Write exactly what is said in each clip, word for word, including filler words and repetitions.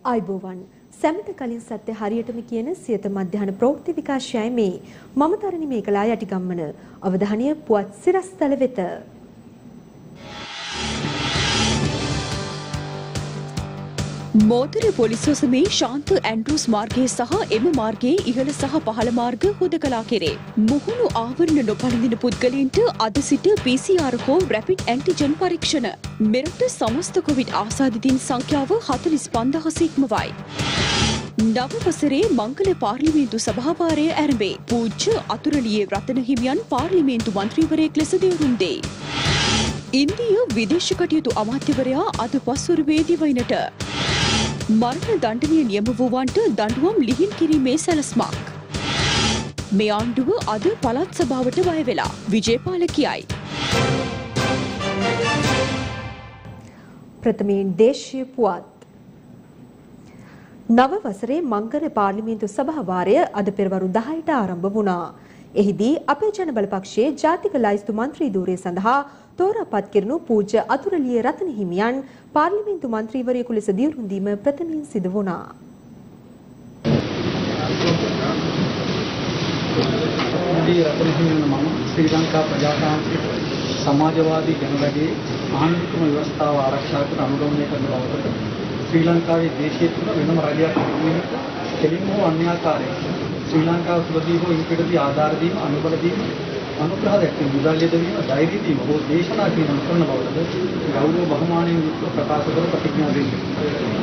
ආයුබෝවන් සැමට කලින් සත්‍ය හරියටම කියන සියත මධ්‍යහන ප්‍රවෘත්ති විකාශයයි මේ මම තරණි මේකලා යටිගම්මන අවධානය පුවත් සිරස්තල වෙත. මෝතර පොලිස් ඔසමේ ශාන්ත ඇන්ඩ්‍රූස් මාර්ගයේ සහ එම මාර්ගයේ ඉහළ සහ පහළ මාර්ග හුදකලා කෙරේ. මුහුණු ආවරණ නොපළඳින පුද්ගලයන්ට අද සිට පී සී ආර් හෝ රැපිඩ් ඇන්ටිජන් පරීක්ෂණ. මෙරට සමස්ත කොවිඩ් ආසාදිතින් සංඛ්‍යාව හතළිස් පන්දාහස ඉක්මවයි. නව වසරේ මංගල පාර්ලිමේන්තු සභාවාරය ආරම්භේ. පූජ්‍ය අතුරලියේ රතන හිමියන් පාර්ලිමේන්තු මන්ත්‍රීවරයෙක් ලෙස දියුණුම් දෙයි. ඉන්දිය විදේශ කටයුතු අමාත්‍යවරයා අද පස්වරුවේ දිවයිනට. මරණ දණ්ඩනය නියම වූවන්ට දඬුවම් ලිහිල් කිරීමේ සැලැස්මක්. මේ ආණ්ඩුව අද පළාත් සභාවට බය වෙලා විජේපාල කියයි. ප්‍රථමයෙන් දේශීය පුවත්. නව වසරේ මංගල පාර්ලිමේන්තු සභාවාරය අද පෙරවරු දහයට ආරම්භ වුණා. එහිදී අපේ ජන බල පක්ෂයේ ජාතික ලයිස්තු මන්ත්‍රී ධූරය සඳහා තෝරාපත් කෙරුණු පූජ්‍ය අතුරලියේ රතන හිමියන් පාර්ලිමේන්තු මන්ත්‍රීවරයෙකු ලෙස දියුණුම් දීම ප්‍රථමයෙන් සිදු වුණා. රතන හිමියන් මම ශ්‍රී ලංකා ප්‍රජාතාන්ත්‍රික සමාජවාදී ජනරජයේ ආණ්ඩුක්‍රම ව්‍යවස්ථාව ආරක්ෂා කර අනුගමනය කරන බවට ශ්‍රී ලංකාවේ දේශීය තුන වෙනම රජයක් නිර්මිත කෙලින්ම හෝ අන්‍යාකාරයෙන් ශ්‍රී ලංකාව තුළදී හෝ ඉන්පිටදී ආධාර දීම අනුබල දීම අනුග්‍රහ දැක්වීම මුදල් යෙදවීම ධෛර්ය දීම හෝ දේශනා කිරීම කරන බවටද ගෞරව බහුමානයෙන් යුක්තව ප්‍රකාශ කර ප්‍රතිඥා දෙන්නේ.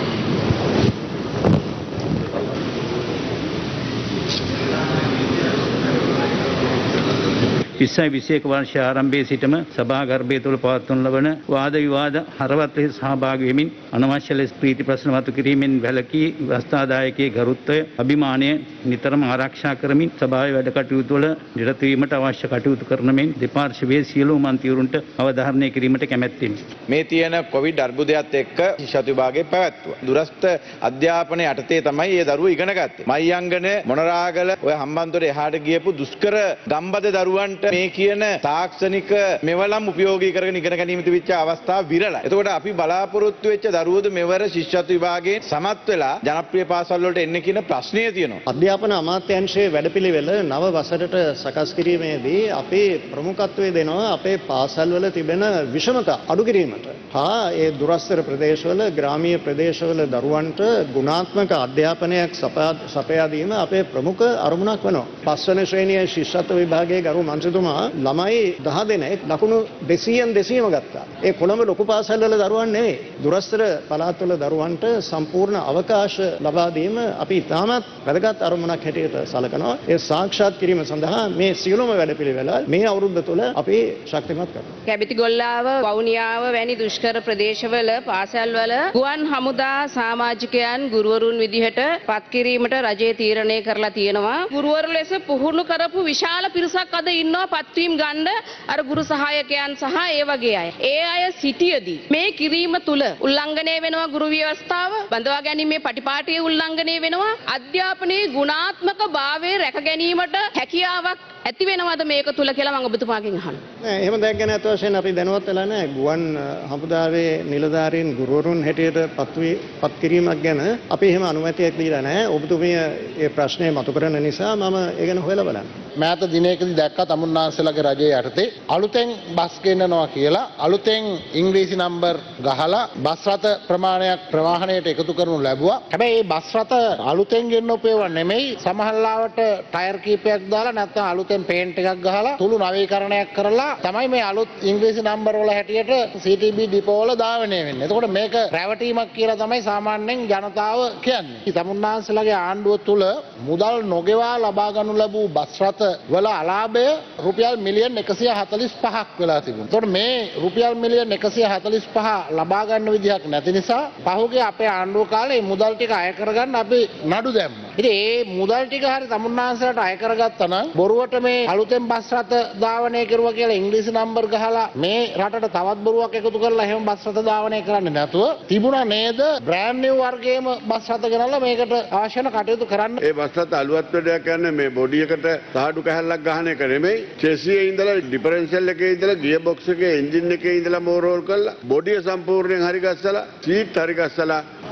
විස්සයි විසිඑක වර්ෂ ආරම්භයේ සිටම සභාගර්භය තුළ පවත්වනු ලබන වාද විවාද හරවත් ලෙස සහභාගී වෙමින් අනවශ්‍ය ලෙස ප්‍රීති ප්‍රශ්න මතු කිරීමෙන් වැළකී ව්‍යවස්ථාදායකයේ ගරුත්වය අභිමානය නිතරම ආරක්ෂා කරමින් සභාවේ වැඩ කටයුතු වල නිරත වීමට අවශ්‍ය කටයුතු කරන මෙන් දෙපාර්ශ්වයේ සියලු මන්ත්‍රීවරුන්ට අවධාරණය කිරීමට කැමැත්තෙමි. මේ තියෙන කොවිඩ් අර්බුදයත් එක්ක ශිෂ්‍යත්ව විභාගයේ පැවැත්වුවා. දුරස්ථ අධ්‍යාපනයේ යටතේ තමයි මේ දරුවෝ ඉගෙන ගත්තේ. මයංගන මොනරාගල ඔය හම්බන්තොට එහාට ගියපු දුෂ්කර ගම්බද දරුවන්ට මේ කියන තාක්ෂණික මෙවලම් උපයෝගී කරගෙන ඉගෙන ගැනීම තිබිච්ච අවස්ථා විරලයි. එතකොට අපි බලාපොරොත්තු වෙච්ච දරුවෝද මෙවර ශිෂ්‍යත්ව විභාගයෙන් සමත් වෙලා ජනප්‍රිය පාසල් වලට එන්න කියන ප්‍රශ්නය තියෙනවා. අධ්‍යාපන අමාත්‍යාංශයේ වැඩපිළිවෙල නව වසරට සකස් කිරීමේදී අපේ ප්‍රමුඛත්වය දෙනවා අපේ පාසල් වල තිබෙන විෂමතා අඩු කිරීමට. හා ඒ දුරස්තර ප්‍රදේශවල ග්‍රාමීය ප්‍රදේශවල දරුවන්ට ගුණාත්මක අධ්‍යාපනයක් සපයා දීම අපේ ප්‍රමුඛ අරමුණක් වෙනවා. පස්වන ශ්‍රේණියේ ශිෂ්‍යත්ව විභාගයේ ගරු මන්ත්‍රීතුමා ළමයි දහ දෙනෙක් ලකුණු දෙසීයෙන් දෙසීම ගත්තා. ඒ කොළඹ ලොකු පාසල් වල දරුවන් නෙවෙයි. දුරස්තර පළාත්වල දරුවන්ට සම්පූර්ණ අවකාශ ලබා දීම අපි ඉතාමත් වැදගත් අරමුණක් හැටියට සලකනවා. ඒ සාක්ෂාත් කිරීම සඳහා මේ සියලුම වැඩපිළිවෙල මේ අවුරුද්ද තුළ අපි ශක්තිමත් කරනවා. කැබිතිගොල්ලාව, වවුනියාව වැනි දුෂ්කර ප්‍රදේශවල පාසල්වල ගුවන් හමුදා සමාජිකයන් ගුරුවරුන් විදිහට පත් කිරීමට රජය තීරණය කරලා තියෙනවා. ගුරුවරු ලෙස පුහුණු කරපු විශාල පිරිසක් අද ඉන්නවා පත්වීම් ගන්න අර ගුරු සහායකයන් සහ ඒ වගේ අය. ඒ අය සිටියදී මේ කිරීම තුල උල්ලංඝනය වෙනවා ගුරු ව්‍යවස්ථාව, බඳවා ගැනීමේ පටිපාටියේ උල්ලංඝනය වෙනවා. අධ්‍යාපනයේ ගුණාත්මක භාවය රැක ගැනීමට හැකියාවක් ඇති වෙනවද මේක තුල කියලා මම ඔබතුමාගෙන් අහනවා. නෑ එහෙම දෙයක් ගැන අත වශයෙන් අපි දැනුවත් වෙලා නෑ. ගුවන් හමුදාවේ නිලධාරීන් ගුරුවරුන් හැටියට පත්වී පත් කිරීමක් ගැන අපි එහෙම අනුමැතියක් දීලා නෑ. ඔබතුමිය මේ ප්‍රශ්නේ මතු කරන නිසා මම ඒ ගැන හොයලා බලන්න. මෑත දිනයකදී දැක්ක තමුන්නාන්සේලාගේ රජයේ යටතේ අලුතෙන් බස් ගෙන්නනවා කියලා අලුතෙන් ඉංග්‍රීසි නම්බර් ගහලා බස් රථ ප්‍රමාණයක් ප්‍රවාහණයට එකතු කරනු ලැබුවා. හැබැයි මේ බස් රථ අලුතෙන් ගෙන්නපු ඒවා නෙමෙයි. සමහරලාවට ටයර් කීපයක් දාලා නැත්නම් අලුතෙන් පේන්ට් එකක් ගහලා තුළු නවීකරණයක් කරලා තමයි මේ අලුත් ඉංග්‍රීසි නම්බර් වල හැටියට සී ටී බී ඩිපෝ වල ධාවනය වෙන්නේ. එතකොට මේක රැවටීමක් කියලා තමයි සාමාන්‍යයෙන් ජනතාව කියන්නේ. තමුන්නාන්සේලාගේ ආණ්ඩුව තුල මුදල් නොගෙවා ලබා ගනු ලැබූ බස් රථ වල අලාභය රුපියල් මිලියන් එකසිය හතළිස් පහක් වෙලා තිබුණා. එතකොට මේ රුපියල් මිලියන් එකසිය හතළිස් පහ ලබා ගන්න විදිහක් නැති නිසා පහුගිය අපේ ආණ්ඩුව කාලේ මේ මුදල් ටික අය කරගන්න අපි නඩු දැම්මා. ඉතින් මේ මුදල් ටික හරි තමුන්නාන්සේලාට අය කරගත්තා නම් බොරුවට මේ අලුතෙන් බස් රථ ධාවනය කරුවා කියලා ඉංග්‍රීසි නම්බර් ගහලා මේ රටට තවත් බොරුවක් එකතු කරලා එහෙම බස් රථ ධාවනය කරන්නේ නැතුව තිබුණා නේද බ්‍රෑන්ඩ් නිව් වර්ගයේම බස් රථ ගෙනල්ලා මේකට අවශ්‍ය කරන කටයුතු කරන්න. ඒ බස් රථ අලුවත් වැඩක් කියන්නේ මේ බොඩි එකට සාඩු කැහැල්ලක් ගහන එක නෙමෙයි. චෙසියේ ඉඳලා ඩිෆරන්ෂියල් එකේ ඉඳලා ගියර් බොක්ස් එකේ එන්ජින් එකේ ඉඳලා මෝරෝල් කරලා බොඩිය සම්පූර්ණයෙන් හරි ගස්සලා සීට් හරි ගස්සලා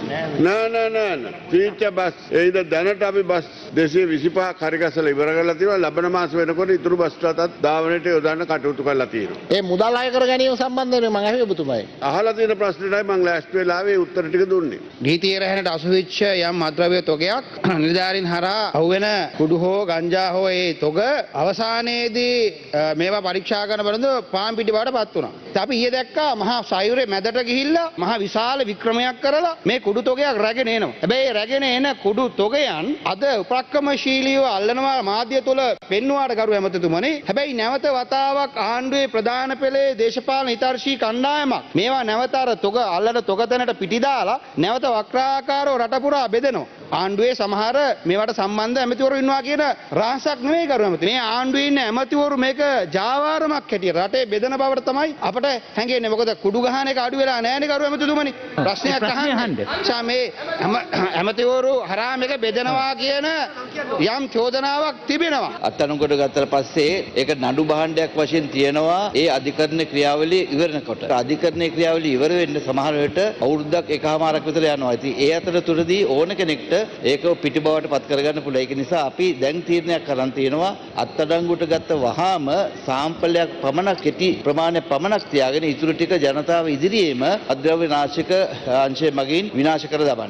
නෑ නෑ නෑ තීච්ච බස් ඒද දැනට අපි බස් දෙසිය විසිපහක් හරි ගසලා ඉවර කරලා තියෙනවා. ලබන මාස වෙනකොට ඉතුරු බස් රටත් ධාවනයට යොදන්න කටයුතු කරලා තියෙනවා. ඒ මුදල් අය කර ගැනීම සම්බන්ධයෙන් මම අහුවේ ඔබතුමායි. අහලා තියෙන ප්‍රශ්නෙටයි මම ලෑස්ති වෙලා ආවේ උත්තර ටික දුන්නේ. ගීතීය රැහැනට අසුවිච්ච යම් මද්‍රව්‍ය තොගයක් නිලධාරීන් හරහා අහුවෙන කුඩු හෝ ගංජා හෝ ඒ තොග අවසානයේදී මේවා පරීක්ෂා කරන බඳු පාන් පිටි බවට පත් වුණා. අපි ඊයේ දැක්කා මහා සයුරේ මැදට ගිහිල්ලා මහා විශාල වික්‍රමයක් කරලා මේ කුඩු තොගයක් රැගෙන එනවා. හැබැයි රැගෙන එන කුඩු තොගයන් අද උපක්‍රමශීලීව අල්ලනවා මාධ්‍ය තුල පෙන්වුවාට ගරු ඇමතිතුමනි. හැබැයි නැවත වතාවක් ආණ්ඩුවේ ප්‍රධාන පෙළේ දේශපාලන හිතර්ශී කණ්ඩායමක් මේවා නැවත අර තොග අල්ලන තොග තැනට පිටි දාලා නැවත වක්‍රාකාරව රට පුරා බෙදෙනවා. ආණ්ඩුවේ සමහර මේවට සම්බන්ධ ඇමතිවරු ඉන්නවා කියන රහසක් නෙවෙයි කරු ඇමති. මේ ආණ්ඩුවේ ඉන්න ඇමතිවරු මේක ජාවාරමක් හැටියට රටේ බෙදන බවට තමයි අපට හැංගෙන්නේ. මොකද කුඩු ගහන එක අඩු වෙලා නැහැ නේ කරු ඇමතිතුමනි. ප්‍රශ්නයක් අහන්නේ. සා මේ ඇමතිවරු හරහා මේක බෙදනවා කියන යම් චෝදනාවක් තිබෙනවා. අත්අඩංගුවට ගත්තට පස්සේ ඒක නඩු භාණ්ඩයක් වශයෙන් තියෙනවා. ඒ අධිකරණ ක්‍රියාවලිය ඉවරනකොට අධිකරණයේ ක්‍රියාවලිය ඉවර වෙන්න සමහර වෙලට අවුරුද්දක් එකමාරක් විතර යනවා. ඉතින් ඒ අතරතුරදී ඕන කෙනෙක්ට ඒක පිටි බවට පත් කරගන්න පුළුවන්. ඒක නිසා අපි දැන් තීරණයක් කරන් තියෙනවා අත්අඩංගුවට ගත්ත වහාම සාම්පලයක් පමණක් කෙටි ප්‍රමාණයක් පමණක් තියාගෙන ඉතුරු ටික ජනතාව ඉදිරියේම අද්‍රව්‍ය නාශක අංශය මගින් විනාශ කර දමන්න.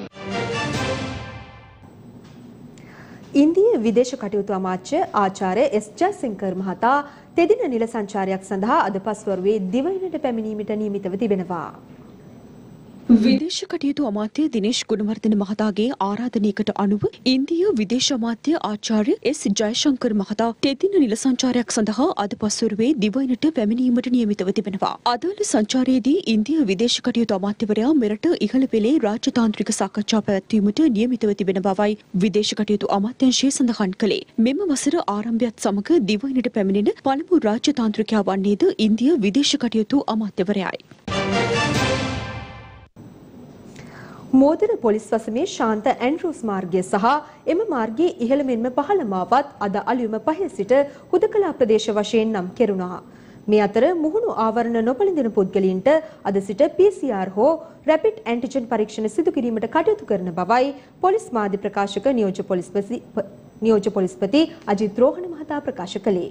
ඉන්දිය විදේශ කටයුතු අමාත්‍ය ආචාර්ය එස් ජයසිංකර් මහතා තෙදින නිල සංචාරයක් සඳහා අද පස්වරුවේ දිවයිනට පැමිණීමට නියමිතව තිබෙනවා. විදේශ කටයුතු අමාත්‍ය දිනේෂ් ගුණවර්ධන මහතාගේ ආරාධනයකට අනුව ඉන්දිය විදේශ අමාත්‍ය ආචාර්ය එස් ජයශංකර් මහතා තෙදින නිල සංචාරයක් සඳහා අද පස්වරුවේ දිවයිනට පැමිණීමට නියමිතව තිබෙනවා. අදාළ සංචාරයේදී ඉන්දිය විදේශ කටයුතු අමාත්‍යවරයා මෙරට ඉහළ පෙළේ රාජතාන්ත්‍රික සාකච්ඡා පැවැත්වීමට නියමිතව තිබෙන බවයි විදේශ කටයුතු අමාත්‍යාංශය සඳහන් කළේ. මෙම වසර ආරම්භයත් සමග දිවයිනට පැමිණෙන පළමු රාජතාන්ත්‍රිකයා වන්නේද ඉන්දිය විදේශ කටයුතු අමාත්‍යවරයායි. මෝදර පොලිස් වසමේ ශාන්ත ඇන්ඩ්‍රූස් මාර්ගය සහ එම මාර්ගයේ ඉහළ මෙන්ම පහළ මාවත් අද අලුයම පහේ සිට හුදකලා ප්‍රදේශ වශයෙන් නම් කෙරුණා. මේ අතර මුහුණු ආවරණ නොපළඳින පුද්ගලයින්ට අද සිට පී සී ආර් හෝ රැපිඩ් ඇන්ටිජන් පරීක්ෂණ සිදු කිරීමට කටයුතු කරන බවයි පොලිස් මාධ්‍ය ප්‍රකාශක නියෝජ්‍ය පොලිස්පති නියෝජ්‍ය පොලිස්පති අජිත් රෝහණ මහතා ප්‍රකාශ කළේ.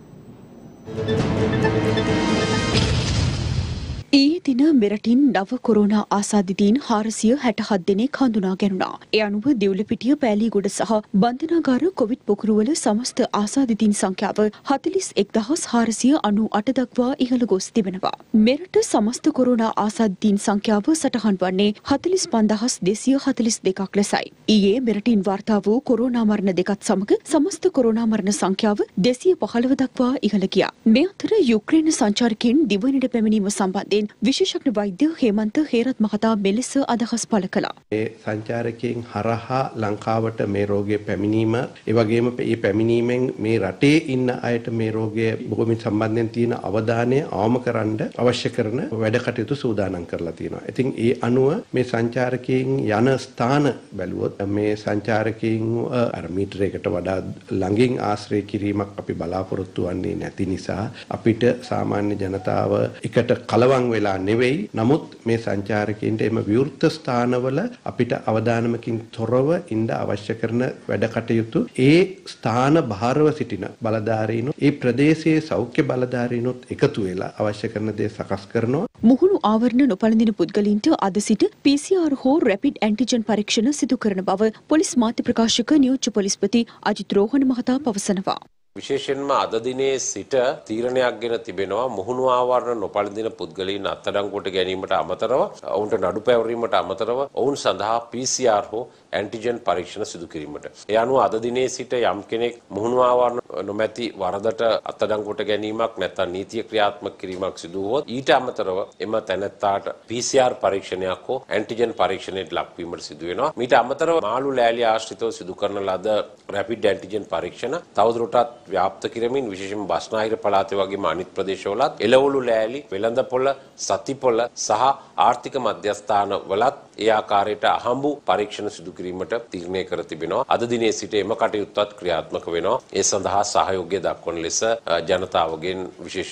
ඊයේ දින මෙරටින් නව කොරෝනා ආසාදිතයින් හාරසිය හැටහත් දෙනෙක් හඳුනා ගැනුණා. ඒ අනුව දිවුලපිටිය පෑලීගොඩ සහ බන්ධනාගාර කොවිඩ් පොකුරුවල සමස්ත ආසාදිතයින් සංඛ්‍යාව හතළිස් එක් දහස් හාරසිය අනූ අට දක්වා ඉහළ ගොස් තිබෙනවා. මෙරට සමස්ත කොරෝනා ආසාදිතයින් සංඛ්‍යාව සටහන් වන්නේ හතළිස් පන්දහස් දෙසිය හතළිස් දෙකක් ලෙසයි. ඊයේ මෙරටින් වාර්තා වූ කොරෝනා මරණ දෙකත් සමග සමස්ත කොරෝනා මරණ සංඛ්‍යාව දෙසිය පහළව දක්වා ඉහළ ගියා. මේ අතර යුක්‍රේන සංචාරකයන් දිවයිනට පැමිණීම සම්බන්ධයෙන් විශේෂඥ වෛද්‍ය හේමන්ත හේරත් මහතා මෙලෙස අදහස් පළ කළා. ඒ සංචාරකයන් හරහා ලංකාවට මේ රෝගය පැමිණීම, ඒ වගේම මේ පැමිණීමෙන් මේ රටේ ඉන්න අයට මේ රෝගය බොහොමින් සම්බන්ධයෙන් තියෙන අවධානය අවම කරන්න අවශ්‍ය කරන වැඩ කටයුතු සූදානම් කරලා තියෙනවා. ඉතින් ඒ අනුව මේ සංචාරකයන් යන ස්ථාන බැලුවොත් මේ සංචාරකයන් අර මීටරයකට වඩා ළඟින් ආශ්‍රය කිරීමක් අපි බලාපොරොත්තු වෙන්නේ නැති නිසා අපිට සාමාන්‍ය ජනතාව එකට කලවම් වෙලා නෙවෙයි. නමුත් මේ සංචාරකයන්ට එම විවෘත ස්ථානවල අපිට අවදානමකින් තොරව ඉන්න අවශ්‍ය කරන වැඩ කටයුතු ඒ ස්ථාන භාරව සිටින බලධාරීනොත් ඒ ප්‍රදේශයේ සෞඛ්‍ය බලධාරීනොත් එකතු වෙලා අවශ්‍ය කරන දේ සකස් කරනවා. මුහුණු ආවරණ නොපළඳින පුද්ගලයින්ට අද සිට පී සී ආර් හෝ රැපිඩ් ඇන්ටිජන් පරීක්ෂණ සිදු කරන බව පොලිස් මාධ්‍ය ප්‍රකාශක නියෝජ්‍ය පොලිස්පති අජිත් රෝහණ මහතා පවසනවා. විශේෂයෙන්ම අද දිනේ සිට තීරණයක් ගෙන තිබෙනවා මුහුණු ආවරණ නොපළඳින පුද්ගලයන් අත්අඩංගුවට ගැනීමට අමතරව ඔවුන්ට නඩු පැවරීමට අමතරව ඔවුන් සඳහා පී සී ආර් හෝ ඇන්ටිජන් පරීක්ෂණ සිදු කිරීමට. ඒ අනුව අද දිනේ සිට යම් කෙනෙක් මුහුණු ආවරණ නොමැති වරදට අත්අඩංගුවට ගැනීමක් නැත්නම් නීතිය ක්‍රියාත්මක කිරීමක් සිදු වුවොත් ඊට අමතරව එම තැනැත්තාට පී සී ආර් පරීක්ෂණයක් හෝ ඇන්ටිජන් පරීක්ෂණයට ලක්වීමට සිදු වෙනවා. ඊට අමතරව මාළු ලෑලි ආශ්‍රිතව සිදු කරන ලද රැපිඩ් ඇන්ටිජන් පරීක්ෂණ තවදුරටත් ව්‍යාප්ත කිරීමෙන් විශේෂයෙන්ම බස්නාහිර පළාතේ වගේම අනිත් ප්‍රදේශවලත් එළවලු ලෑලි, වෙළඳපොළ, සතිපොළ සහ ආර්ථික මධ්‍යස්ථාන වලත් ඒ ආකාරයට අහඹු පරීක්ෂණ සිදු කිරීමට තීරණය කර තිබෙනවා. අද දිනේ සිට එම කටයුත්තත් ක්‍රියාත්මක වෙනවා. ඒ සඳහා සහයෝගය දක්වන ලෙස ජනතාවගෙන් විශේෂයෙන්ම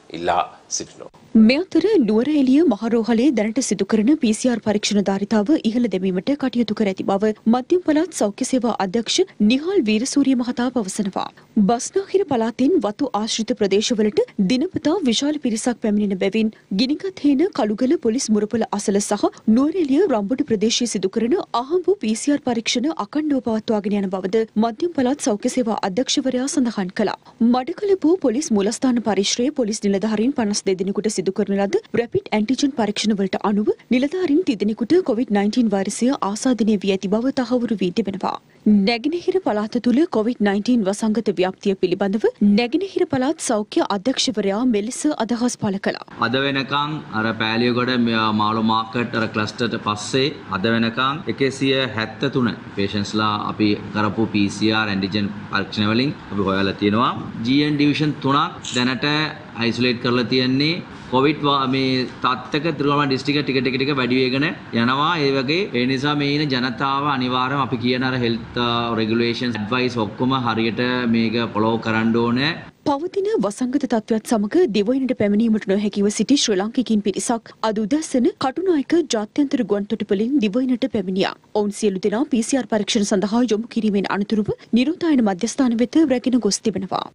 ඉල්ලා සිටිනවා. මේ අතර නුවරඑළිය මහරෝහලේ දැනට සිදු කරන පී සී ආර් පරීක්ෂණ ධාරිතාව ඉහළ දැමීමට කටයුතු කර ඇති බව මධ්‍යම පළාත් සෞඛ්‍ය සේවා අධ්‍යක්ෂ නිහාල් වීරසූරිය මහතා පවසනවා. බස්නාහිර පළාතින් වතු ආශ්‍රිත ප්‍රදේශවලට දිනපතා විශාල පිරිසක් පැමිණෙන බැවින් ගිනිගත් හේන කළුගල පොලිස් මුරපොළ අසල සහ නුවරඑළිය රම්බොඩ ප්‍රදේශයේ සිදු කරන අහඹු පී සී ආර් පරීක්ෂණ අඛණ්ඩව පවත්වාගෙන යන බවද මධ්‍යම පළාත් සෞඛ්‍ය සේවා අධ්‍යක්ෂවරයා සඳහන් කළා. මඩකලපුව පොලිස් මූලස්ථාන පරිශ්‍රයේ පොලිස් නිලධාරීන් පනස් දෙදෙනෙකුට සිදු කරන ලද රැපිඩ් ඇන්ටිජන් පරීක්ෂණ වලට අනුව නිලධාරීන් තිදෙනෙකුට කොවිඩ් නයින්ටීන් වෛරසය ආසාදනය වී ඇති බව තහවුරු වී තිබෙනවා. නැගෙනහිර පළාත තුළ කොවිඩ් නයින්ටීන් වසංගත ව්‍යාප්තිය පිළිබඳව නැගෙනහිර පළාත් සෞඛ්‍ය අධ්‍යක්ෂවරයා මෙලෙස අදහස් පළ කළා. අද වෙනකන් අර පෑලියගොඩ මාළු මාකට් අර ක්ලස්ටර්ට පස්සේ අද වෙනකන් එකසිය හැත්තතුන පේෂන්ස්ලා අපි කරපු පී සී ආර් ඇන්ටිජන් පරීක්ෂණ වලින් අපි හොයලා තියෙනවා. ජී එන් ඩිවිෂන් තුනක් දැනට අයිසොලේට් කරලා තියෙන්නේ. කොවිඩ් මේ තත්ත්වක තිරුවන්වැලි ඩිස්ට්‍රික්ක ටික ටික ටික වැඩි වෙගෙන යනවා. ඒ වගේ ඒ නිසා මේ ඉන ජනතාව අනිවාර්යයෙන්ම අපි කියන අර හෙල්ත් රෙගුලේෂන්ස් ඇඩ්වයිස් ඔක්කොම හරියට මේක ෆලෝ කරන්න ඕනේ. පවතින වසංගත තත්ත්වයක් සමග දිවයිනට පැමිණීමට නොහැකිව සිටි ශ්‍රී ලාංකිකයින් පිරිසක් අද උදැසන කටුනායක ජාත්‍යන්තර ගුවන්තොටුපළින් දිවයිනට පැමිණියා. ඔවුන් සියලු දෙනා පී සී ආර් පරීක්ෂණ සඳහා යොමු කිරීමෙන් අනතුරුව නිරෝධායන මධ්‍යස්ථාන වෙත රැගෙන ගොස් තිබෙනවා.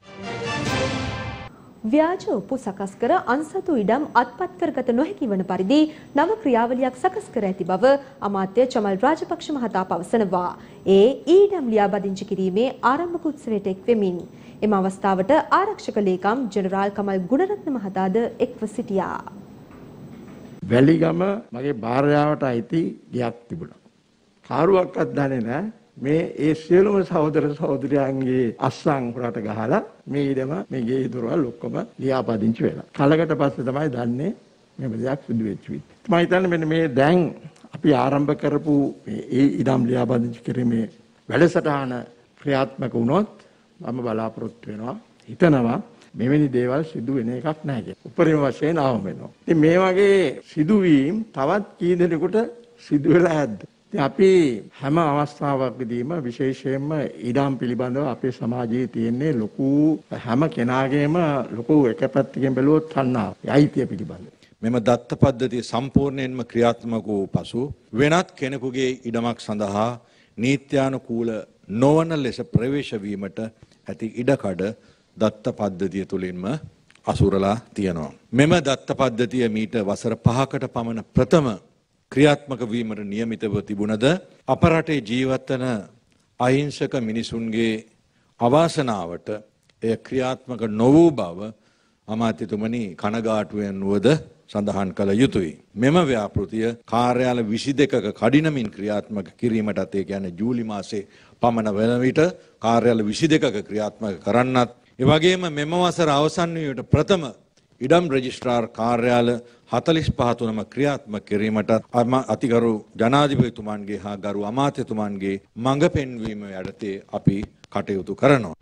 ව්‍යාජ ඔප්පු සකස් කර අන්සතු ඉඩම් අත්පත් කරගත නොහැකි වන පරිදි නව ක්‍රියාවලියක් සකස් කර ඇති බව අමාත්‍ය චමල් රාජපක්ෂ මහතා පවසනවා. ඒ ඊඩම් ලියාපදිංචි කිරීමේ ආරම්භක උත්සවයට එක් වෙමින් එම අවස්ථාවට ආරක්ෂක ලේකම් ජෙනරාල් කමල් ගුණරත්න මහතාද එක්ව සිටියා. වැලිගම මගේ භාර්යාවට අයිති ගයක් තිබුණා. කාරුවක්වත් දන්නේ නැහැ. මේ ඒ සියලුම සහෝදර සහෝදරයන්ගේ අස්සන් හොරට ගහලා මේ ඉඩම මේ ගේ දොරවල් ඔක්කොම ලියාපදිංචි වෙලා. කලකට පස්සේ තමයි දන්නේ මේ දෙයක් සිදු වෙච්ච විදිහ. මම හිතන්නේ මෙන්න මේ දැන් අපි ආරම්භ කරපු මේ ඉඩම් ලියාපදිංචි කිරීමේ වැඩසටහන ක්‍රියාත්මක වුණොත් මම බලාපොරොත්තු වෙනවා හිතනවා මෙවැනි දේවල් සිදු වෙන එකක් නැහැ කියලා. උපරිම වශයෙන් ආවම වෙනවා. ඉතින් මේ වගේ සිදුවීම් තවත් කී දෙනෙකුට සිදු වෙලා ඇද්ද? අපි හැම අවස්ථාවකදීම විශේෂයෙන්ම ඉඩම් පිළිබඳව අපේ සමාජයේ තියෙන්නේ ලොකු හැම කෙනාගේම ලොකු එක පැත්තකින් බැලුවොත් තණ්හාව, අයිතිය පිළිබඳව. මෙම දත්ත පද්ධතිය සම්පූර්ණයෙන්ම ක්‍රියාත්මක වූ පසු වෙනත් කෙනෙකුගේ ඉඩමක් සඳහා නීත්‍යානුකූල නොවන ලෙස ප්‍රවේශ වීමට ඇති ඉඩකඩ දත්ත පද්ධතිය තුළින්ම අසුරලා තියෙනවා. මෙම දත්ත පද්ධතිය මීට වසර පහකට පමණ ප්‍රථම ක්‍රියාත්මක වීමට නියමිතව තිබුණද අප රටේ ජීවත් වන අහිංසක මිනිසුන්ගේ අවාසනාවට එය ක්‍රියාත්මක නොවූ බව අමාත්‍යතුමනි කනගාටුවෙන් වුවද සඳහන් කළ යුතුයි. මෙම ව්‍යාපෘතිය කාර්යාල විසි දෙකක කඩිනමින් ක්‍රියාත්මක කිරීමටත් ඒ කියන්නේ ජූලි මාසේ පමණ වන විට කාර්යාල විසි දෙකක ක්‍රියාත්මක කරන්නත් ඒ වගේම මෙම වසර අවසන් වීමට ප්‍රථම ඉඩම් රෙජිස්ට්‍රාර් කාර්යාල හතළිස් පහ තුනම ක්‍රියාත්මක කිරීමට අතිගරු ජනාධිපතිතුමන්ගේ හා ගරු අමාත්‍යතුමන්ගේ මඟ පෙන්වීම යටතේ අපි කටයුතු කරනවා.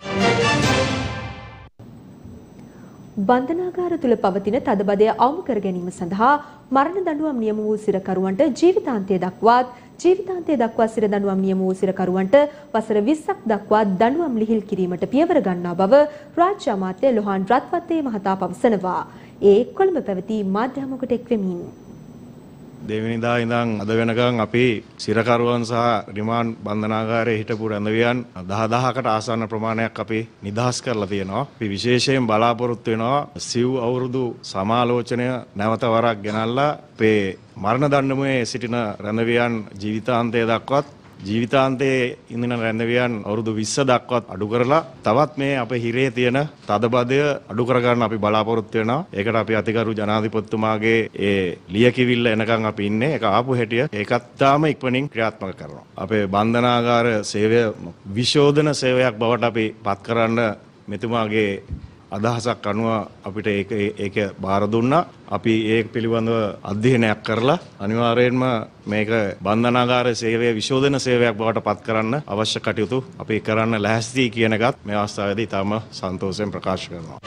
බන්ධනාගාර තුල පවතින තදබදය අවම කර ගැනීම සඳහා මරණ දඬුවම් නියම වූ සිරකරුවන්ට ජීවිතාන්තය දක්වාත් ජීවිතාන්තය දක්වා සිර දඬුවම් නියම වූ සිරකරුවන්ට වසර විස්සක් දක්වා දඬුවම් ලිහිල් කිරීමට පියවර ගන්නා බව රාජ්‍ය අමාත්‍ය ලොහාන් රත්වත්තේ මහතා පවසනවා. ඒ කොළඹ පැවති මාධ්‍යමකට එක් වෙමින් දෙවෙනිදා ඉඳන් අද වෙනකන් අපි සිරකරුවන් සහ රිමාන්ඩ් බන්ධනාගාරයේ හිටපු රැඳවියන් දහදහකට ආසන්න ප්‍රමාණයක් අපි නිදහස් කරලා තියෙනවා. අපි විශේෂයෙන් බලාපොරොත්තු වෙනවා සිව් අවුරුදු සමාලෝචනය නැවත වරක් ගෙනල්ලා අපේ මරණ දඬුවමේ සිටින රැඳවියන් ජීවිතාන්තය දක්වත් ජීවිතාන්තයේ ඉඳින රැඳවියන් අවුරුදු විස්ස දක්වත් අඩු කරලා තවත් මේ අපේ හිරේ තියෙන තදබදය අඩු කරගන්න අපි බලාපොරොත්තු වෙනවා. ඒකට අපි අතිගරු ජනාධිපතිතුමාගේ ඒ ලියකිවිල්ල එනකන් අපි ඉන්නේ. ඒක ආපු හැටිය ඒකත් තාම ඉක්මනින් ක්‍රියාත්මක කරනවා. අපේ බන්ධනාගාර සේවය විශෝධන සේවයක් බවට අපි පත් කරන්න මෙතුමාගේ අදහසක් අනුව අපිට ඒක ඒක බාර දුන්නා. අපි ඒක පිළිබඳව අධ්‍යයනයක් කරලා අනිවාර්යයෙන්ම මේක බන්ධනාගාර සේවය විශෝධන සේවයක් බවට පත් කරන්න අවශ්‍ය කටයුතු අපි කරන්න ලැහැස්ති කියන එකත් මේ අවස්ථාවේදී තාම සන්තෝෂයෙන් ප්‍රකාශ කරනවා.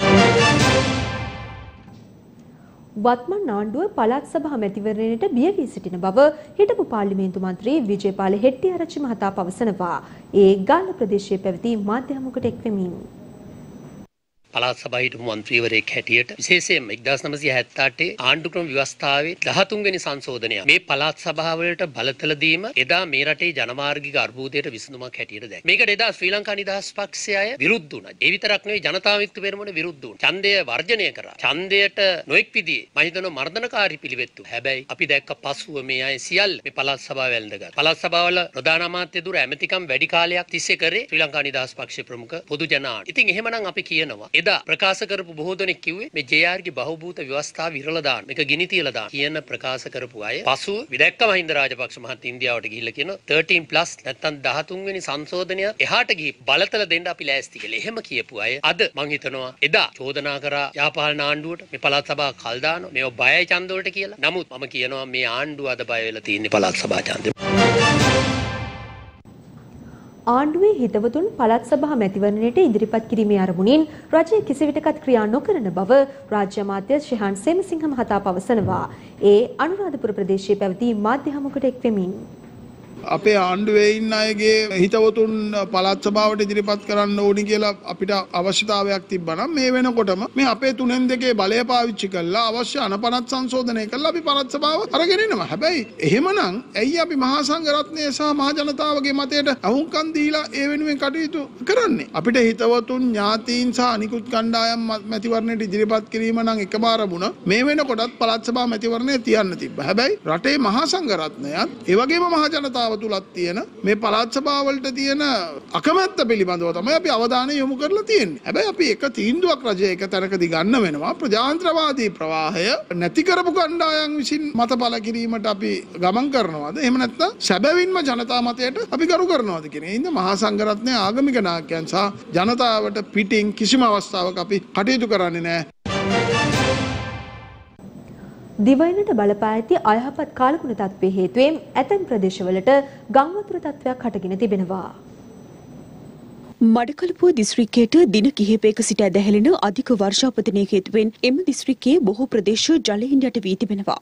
වත්මන් ආණ්ඩුව පළාත් සභා මැතිවරණයට බිය වී සිටින බව හිටපු පාර්ලිමේන්තු මන්ත්‍රී විජේපාල හෙට්ටිආරච්චි මහතා පවසනවා. ඒ ගාල්ල ප්‍රදේශයේ පැවති මාධ්‍යමකට එක් වෙමින් පළාත් සභාවේ හිටපු මන්ත්‍රීවරයෙක් හැටියට විශේෂයෙන්ම එක්දාස් නවසිය හැත්තෑ අටේ ආණ්ඩුක්‍රම ව්‍යවස්ථාවේ දහතුන් වෙනි සංශෝධනය මේ පළාත් සභාවලට බලතල දීම එදා මේ රටේ ජනමාර්ගික අර්බුදයට විසඳුමක් හැටියට දැක්කා. මේකට එදා ශ්‍රී ලංකා නිදහස් පක්ෂය අය විරුද්ධ වුණා. ඒ විතරක් නෙවෙයි ජනතා විමුක්ති පෙරමුණ විරුද්ධ වුණා. ඡන්දය වර්ජනය කරා. ඡන්දයට නොඑක් විදිහේ මම හිතනවා මර්ධනකාරී පිළිවෙත් වුණා. හැබැයි අපි දැක්ක පසුව මේ අය සියල්ල මේ පළාත් සභාව වැළඳගත්තා. පළාත් සභාවල ප්‍රධාන අමාත්‍ය දුර ඇමතිකම් වැඩි කාලයක් තිස්සේ කරේ ශ්‍රී ලංකා නිදහස් පක්ෂයේ ප්‍රමුඛ පොදු ජන ආණ්ඩුව. ඉතින් එහෙමනම් අපි කියනවා එදා ප්‍රකාශ කරපු බොහෝ දෙනෙක් කිව්වේ මේ ජේ ආර් ගේ බහුභූත ව්‍යවස්ථාව විරලා දාන්න. මේක ගිනි තියලා දාන්න කියන ප්‍රකාශ කරපු අය පසුව විදැක්ක මහින්ද රාජපක්ෂ මහත් ඉන්දියාවට ගිහිල්ලා කියන thirteen plus නැත්තම් දහතුන් වෙනි සංශෝධනය එහාට ගිහි බලතල දෙන්න අපි ලෑස්ති කියලා. එහෙම කියපු අය අද මං හිතනවා එදා චෝදනා කරා යාපාලන ආණ්ඩුවට මේ පළාත් සභාව කල් දානවා. මේව බයයි ඡන්ද වලට කියලා. නමුත් මම කියනවා මේ ආණ්ඩුව අද බය වෙලා තියෙන්නේ පළාත් සභා ඡන්දෙ. ආණ්ඩුවේ හිතවතුන් පළාත් සභා මැතිවරණයට ඉදිරිපත් කිරීමේ අරමුණින් රජය කිසිවිටකත් ක්‍රියා නොකරන බව රාජ්‍ය අමාත්‍ය ශ්‍රීහාන් සේමසිංහ මහතා පවසනවා. ඒ අනුරාධපුර ප්‍රදේශයේ පැවති මාධ්‍ය හමුවකට එක් වෙමින් අපේ ආණ්ඩුවේ ඉන්න අයගේ හිතවතුන් පළාත් සභාවට ඉදිරිපත් කරන්න ඕනි කියලා අපිට අවශ්‍යතාවයක් තිබ්බනම් මේ වෙනකොටම මේ අපේ තුනෙන් දෙකේ බලය පාවිච්චි කරලා අවශ්‍ය අනපනත් සංශෝධනය කරලා අපි පළාත් සභාව අරගෙන එනවා. හැබැයි එහෙමනම් ඇයි අපි මහා සංඝරත්නය සහ මහ ජනතාවගේ මතයට අහුම්කම් දීලා ඒ වෙනුවෙන් කටයුතු කරන්නේ? අපිට හිතවතුන් ඥාතීන් සහ අනිකුත් කණ්ඩායම් මැතිවරණයට ඉදිරිපත් කිරීම නම් එකම අරමුණ මේ වෙනකොටත් පළාත් සභා මැතිවරණය තියන්න තිබ්බා. හැබැයි රටේ මහා සංඝරත්නයත් ඒ වගේම මහ ජනතාව තුලත් තියෙන මේ පළාත් සභාවලට තියෙන අකමැත්ත පිළිබඳව තමයි අපි අවධානය යොමු කරලා තියෙන්නේ. හැබැයි අපි එක තීන්දුවක් රජය එක තැනකදී ගන්න වෙනවා. ප්‍රජාතන්ත්‍රවාදී ප්‍රවාහය නැති කරපු කණ්ඩායම් විසින් මතපල කිරීමට අපි ගමන් කරනවාද? එහෙම නැත්නම් සැබවින්ම ජනතා මතයට අපි ගරු කරනවාද කියන ඒ ඉඳ මහා සංඝරත්නය ආගමික නායකයන් සහ ජනතාවට පිටින් කිසිම අවස්ථාවක අපි කටයුතු කරන්නේ නැහැ. දිවයිනට බලපා ඇති අයහපත් කාලගුණ තත්ත්වයේ හේතුවෙන් ඇතැම් ප්‍රදේශවලට ගංවතුර තත්ත්වයක් හටගෙන තිබෙනවා. මඩකලපුව දිස්ත්‍රික්කයට දින කිහිපයක සිට ඇදහැලෙන අධික වර්ෂාපතනය හේතුවෙන් එම දිස්ත්‍රික්කයේ බොහෝ ප්‍රදේශ ජලයෙන් යට වී තිබෙනවා.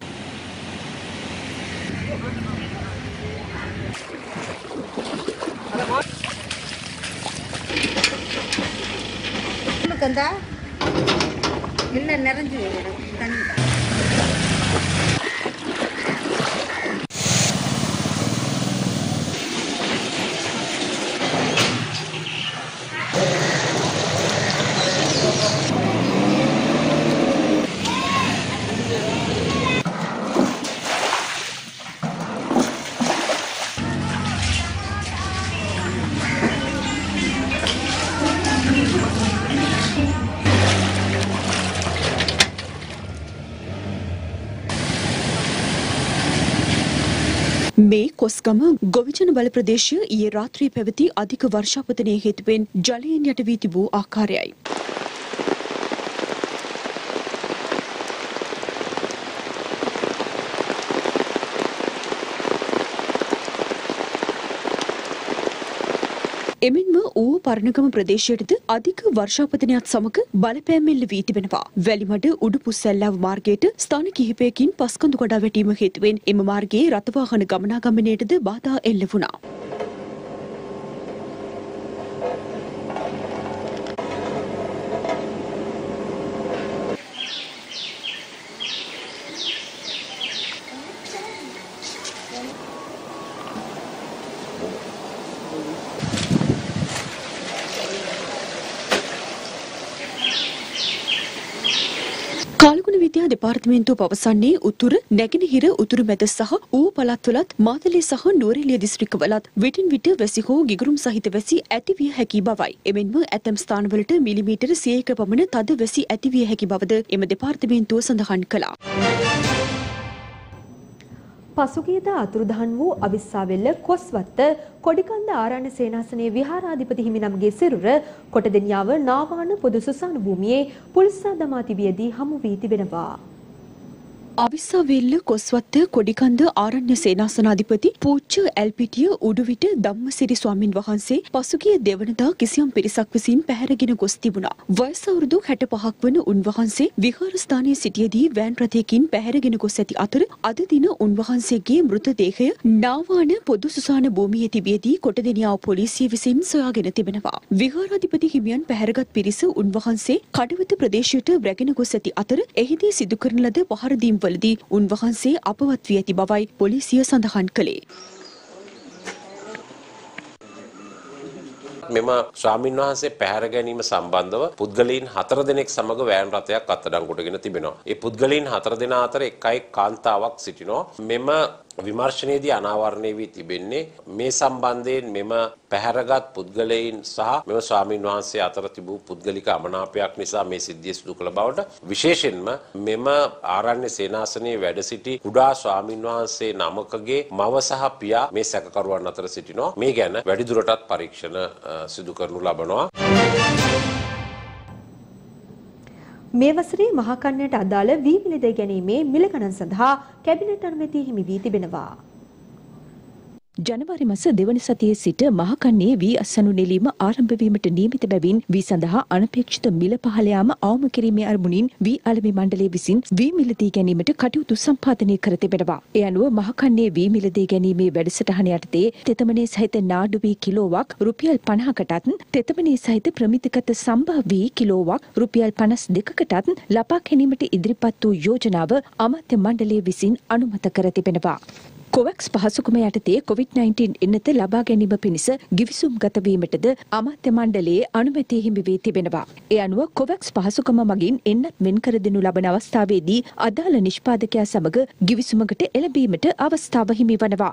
මේ කොස්ගම ගොවිජන බල ප්‍රදේශය ඊයේ රාත්‍රියේ පැවති අධික වර්ෂාපතනය හේතුවෙන් ජලයෙන් යට වී තිබූ ආකාරයයි. එමෙන්ම ඌව පරණගම ප්‍රදේශයටද අධික වර්ෂාපතනයත් සමග බලපෑම් එල්ල වී තිබෙනවා. වැලිමඩ උඩුපුස්සැල්ලාව මාර්ගයට ස්ථාන කිහිපයකින් පස්කඳු ගඩා වැටීම හේතුවෙන් එම මාර්ගයේ රථවාහන ගමනාගමනයටද බාධා එල්ල වුණා. කාලගුණ විද්‍යා දෙපාර්තමේන්තුව පවසන්නේ උතුර නැගෙනහිර උතුරු මැද සහ ඌව පළාත්වලත් මාතලේ සහ නුවරඑළිය දිස්ත්‍රික්කවලත් විටින් විට වැසි හෝ ගිගුරුම් සහිත වැසි ඇතිවිය හැකි බවයි. එමෙන්ම ඇතැම් ස්ථානවලට මිලිමීටර සියයක පමණ තද වැසි ඇතිවිය හැකි බවද එම දෙපාර්තමේන්තුව සඳහන් කළා. පසුගියද අතුරුදහන් වූ අවිස්සාවෙල්ල කොස්වත්ත කොඩිකන්ද ආරණ්‍ය සේනාසනයේ විහාරාධිපති හිමිනම්ගේ සිරුර කොටදෙනියාව නාවාන පොදු සුසාන භූමියේ පුලිසා දමා තිබියදී හමු වී තිබෙනවා. අවිස්සාවේල්ල කොස්වත්ත කොඩිකන්ද ආරණ්‍ය සේනාසනාධිපති පූජ්‍ය ඇල්පිටිය උඩුවිට ධම්මසිරි ස්වාමින් වහන්සේ පසුගිය දෙවනදා කිසියම් පිරිසක් විසින් පැහැරගෙන ගොස් තිබුණා. වයස අවුරුදු හැට පහක් වන උන්වහන්සේ විහාරස්ථානයේ සිටියේදී වෑන් රථයකින් පැහැරගෙන ගොස් ඇති අතර අද දින උන්වහන්සේගේ මෘතදේහය නාවාන පොදු සුසාන භූමියේ තිබියදී කොටදෙනියාව පොලිසිය විසින් සොයාගෙන තිබෙනවා. විහාරාධිපති හිමියන් පැහැරගත් පිරිස උන්වහන්සේ කඩවත ප්‍රදේශයට රැගෙන ගොස් ඇති අතර එහිදී සිදු කරන ලද පහර දීම් වලදී උන්වහන්සේ අපවත් වී ඇති බවයි පොලිසිය සඳහන් කළේ. මෙම ස්වාමින් වහන්සේ පැහැර ගැනීම සම්බන්ධව පුද්ගලයන් හතර දෙනෙක් සමග වෑන් රථයක් අත්අඩංගුවටගෙන තිබෙනවා. ඒ පුද්ගලයන් හතර දෙනා අතර එකයි කාන්තාවක් සිටිනවා. මෙම විමර්ශනයේදී අනාවරණය වී තිබෙන්නේ මේ සම්බන්ධයෙන් මෙම පැහැරගත් පුද්ගලයන් සහ මෙම ස්වාමින් වහන්සේ අතර තිබූ පුද්ගලික අමනාපයක් නිසා මේ සිද්ධිය සිදු කළ බවට, විශේෂයෙන්ම මෙම ආරණ්‍ය සේනාසනයේ වැඩ සිටි කුඩා ස්වාමින් වහන්සේ නමකගේ මව සහ පියා මේ සැකකරුවන් අතර සිටිනවා. මේ ගැන වැඩිදුරටත් පරීක්ෂණ සිදු කරනු ලබනවා. මේ වසරේ මහා කන්නයට අදාළ වී මිල ද ගැනීමේ මිල ගණන් සඳහා කැබිනට් අනුමැතිය හිමි වී තිබෙනවා. ජනවාරි මාස දෙවන සතියේ සිට මහකන්නේ වී අස්සනු නෙලීම ආරම්භ වීමට නියමිත බැවින් වී සඳහා අනපේක්ෂිත මිල පහළ යාම අවම කිරීමේ අරමුණින් වී අලෙවි මණ්ඩලය විසින් වී මිල දී ගැනීමට කටයුතු සම්පාදනය කර තිබෙනවා. ඒ අනුව මහකන්නේ වී මිල දී ගැනීමේ වැඩසටහන යටතේ තෙතමනේ සහිත නාඩු වී කිලෝවක් රුපියල් පනහකටත්, තෙතමනේ සහිත ප්‍රමිතගත සම්භා වී කිලෝවක් රුපියල් පනස් දෙකකටත් ලබා ගැනීමට ඉදිරිපත් වූ යෝජනාව අමාත්‍ය මණ්ඩලය විසින් අනුමත කර තිබෙනවා. කොවැක්ස් පහසුකම යටතේ කොවිඩ් නයින්ටීන් එන්නත ලබා ගැනීම පිණිස ගිවිසුම් ගත වීමටද අමාත්‍ය මණ්ඩලයේ අනුමැතිය හිමි වී තිබෙනවා. ඒ අනුව කොවැක්ස් පහසුකම මගින් එන්නත් වෙන් කර දෙනු ලබන අවස්ථාවේදී අදාළ නිෂ්පාදකයා සමග ගිවිසුමකට එළඹීමට අවස්ථාව හිමි වනවා.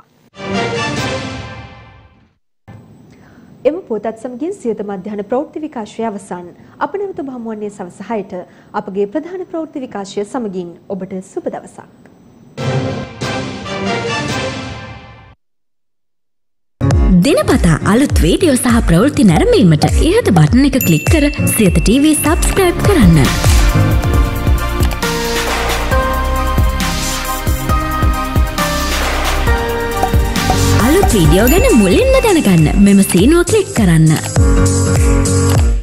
එම පොතත් සමගින් සියත මධ්‍යහන ප්‍රවෘත්ති විකාශය අවසන්. අප නැවත හමුවන්නේ සවස හයට අපගේ ප්‍රධාන ප්‍රවෘත්ති විකාශය සමගින්. ඔබට සුබ දවසක්. දිනපතා අලුත් වීඩියෝ සහ ප්‍රවෘත්ති නැරඹීමට ඉහත බටන් එක ක්ලික් කර සියත ටීවී සබ්ස්ක්‍රයිබ් කරන්න. අලුත් වීඩියෝ ගැන මුලින්ම දැනගන්න මෙම සීනුව ක්ලික් කරන්න.